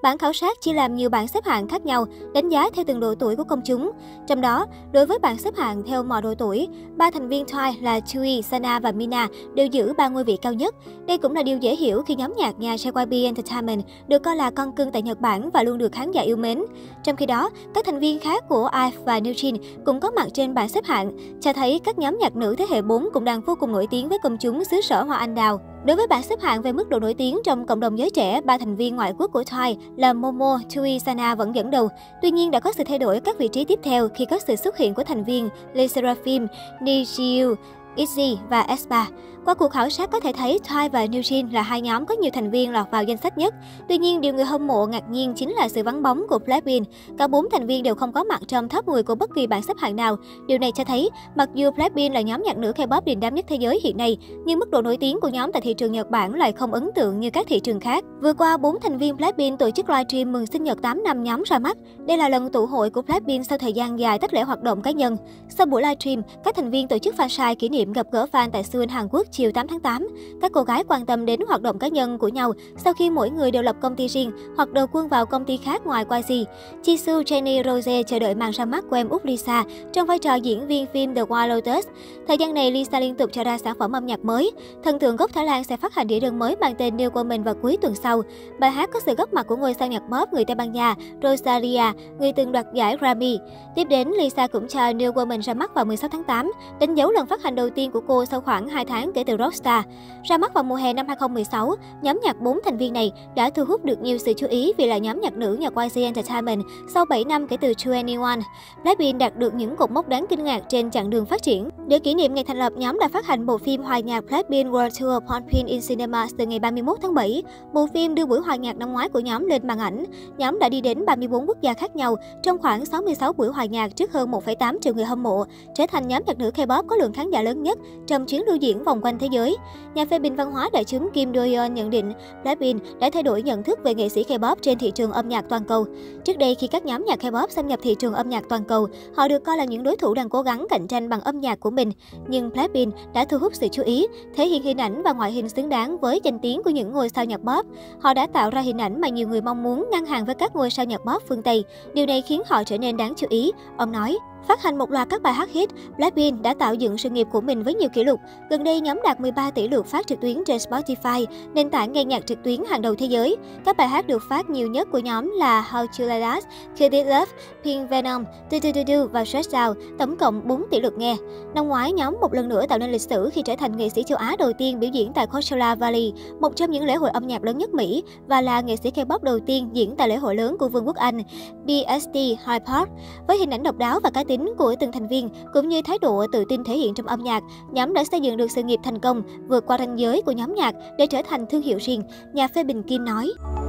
Bản khảo sát chia làm nhiều bảng xếp hạng khác nhau, đánh giá theo từng độ tuổi của công chúng. Trong đó, đối với bảng xếp hạng theo mọi độ tuổi, 3 thành viên Twice là Chui, Sana và Mina đều giữ 3 ngôi vị cao nhất. Đây cũng là điều dễ hiểu khi nhóm nhạc nhà JYP Entertainment được coi là con cưng tại Nhật Bản và luôn được khán giả yêu mến. Trong khi đó, các thành viên khác của IVE và NewJeans cũng có mặt trên bảng xếp hạng, cho thấy các nhóm nhạc nữ thế hệ 4 cũng đang vô cùng nổi tiếng với công chúng xứ sở hoa anh đào. Đối với bảng xếp hạng về mức độ nổi tiếng trong cộng đồng giới trẻ, 3 thành viên ngoại quốc của Twice là Momo, Chui, Sana vẫn dẫn đầu. Tuy nhiên đã có sự thay đổi các vị trí tiếp theo khi có sự xuất hiện của thành viên LE SSERAFIM, NiziU, ITZY và aespa. Qua cuộc khảo sát có thể thấy Twice và NewJeans là hai nhóm có nhiều thành viên lọt vào danh sách nhất. Tuy nhiên, điều người hâm mộ ngạc nhiên chính là sự vắng bóng của Blackpink. Cả 4 thành viên đều không có mặt trong top 10 của bất kỳ bảng xếp hạng nào. Điều này cho thấy, mặc dù Blackpink là nhóm nhạc nữ K-pop đình đám nhất thế giới hiện nay, nhưng mức độ nổi tiếng của nhóm tại thị trường Nhật Bản lại không ấn tượng như các thị trường khác. Vừa qua, 4 thành viên Blackpink tổ chức livestream mừng sinh nhật 8 năm nhóm ra mắt. Đây là lần tụ hội của Blackpink sau thời gian dài tách lẻ hoạt động cá nhân. Sau buổi livestream, các thành viên tổ chức fansite kỷ niệm gặp gỡ fan tại Seoul, Hàn Quốc chiều 8 tháng 8. Các cô gái quan tâm đến hoạt động cá nhân của nhau sau khi mỗi người đều lập công ty riêng hoặc đầu quân vào công ty khác ngoài YG. Jisoo, Jennie, Rose chờ đợi màn ra mắt của em út Lisa trong vai trò diễn viên phim The White Lotus. Thời gian này, Lisa liên tục cho ra sản phẩm âm nhạc mới. Thần tượng gốc Thái Lan sẽ phát hành đĩa đơn mới mang tên New Woman vào cuối tuần sau. Bài hát có sự góp mặt của ngôi sao nhạc pop người Tây Ban Nha Rosalia, người từng đoạt giải Grammy. Tiếp đến, Lisa cũng cho New Woman ra mắt vào 16 tháng 8, đánh dấu lần phát hành đầu tiên của cô sau khoảng 2 tháng kể từ Rockstar. Ra mắt vào mùa hè năm 2016, nhóm nhạc 4 thành viên này đã thu hút được nhiều sự chú ý vì là nhóm nhạc nữ nhà YG Entertainment sau 7 năm kể từ 2NE1. Blackpink đạt được những cột mốc đáng kinh ngạc trên chặng đường phát triển. Để kỷ niệm ngày thành lập, nhóm đã phát hành bộ phim hòa nhạc Blackpink World Tour Pumping in Cinemas từ ngày 31 tháng 7. Bộ phim đưa buổi hòa nhạc năm ngoái của nhóm lên màn ảnh. Nhóm đã đi đến 34 quốc gia khác nhau trong khoảng 66 buổi hòa nhạc trước hơn 1,8 triệu người hâm mộ, trở thành nhóm nhạc nữ K-pop có lượng khán giả lớn nhất trong chuyến lưu diễn vòng quanh thế giới. Nhà phê bình văn hóa đại chúng Kim Do-yeon nhận định Blackpink đã thay đổi nhận thức về nghệ sĩ K-pop trên thị trường âm nhạc toàn cầu. Trước đây, khi các nhóm nhạc K-pop xâm nhập thị trường âm nhạc toàn cầu, họ được coi là những đối thủ đang cố gắng cạnh tranh bằng âm nhạc của mình. Nhưng Blackpink đã thu hút sự chú ý, thể hiện hình ảnh và ngoại hình xứng đáng với danh tiếng của những ngôi sao nhạc pop. Họ đã tạo ra hình ảnh mà nhiều người mong muốn ngang hàng với các ngôi sao nhạc pop phương Tây. Điều này khiến họ trở nên đáng chú ý, ông nói. Phát hành một loạt các bài hát hit, Blackpink đã tạo dựng sự nghiệp của mình với nhiều kỷ lục. Gần đây, nhóm đạt 13 tỷ lượt phát trực tuyến trên Spotify, nền tảng nghe nhạc trực tuyến hàng đầu thế giới. Các bài hát được phát nhiều nhất của nhóm là How to Like That, Kill This Love, Pink Venom, Do Do Do Do và Stress Out, tổng cộng 4 tỷ lượt nghe. Năm ngoái, nhóm một lần nữa tạo nên lịch sử khi trở thành nghệ sĩ châu Á đầu tiên biểu diễn tại Coachella Valley, một trong những lễ hội âm nhạc lớn nhất Mỹ, và là nghệ sĩ K-pop đầu tiên diễn tại lễ hội lớn của Vương quốc Anh, BST Hyde Park. Với hình ảnh độc đáo và cá tính của từng thành viên, cũng như thái độ tự tin thể hiện trong âm nhạc, nhóm đã xây dựng được sự nghiệp thành công, vượt qua ranh giới của nhóm nhạc để trở thành thương hiệu riêng, nhà phê bình Kim nói.